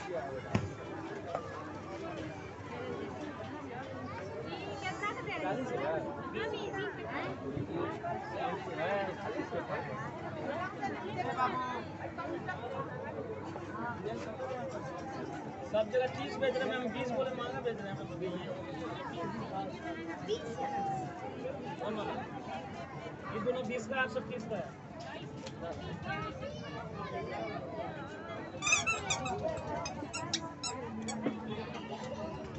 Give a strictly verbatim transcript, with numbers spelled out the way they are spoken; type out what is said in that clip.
सब जगह तीस बेच रहे हैं, हम बीस बोले महंगा बेच रहे हैं। ये दोनों बीस का, आप सब तीस का है।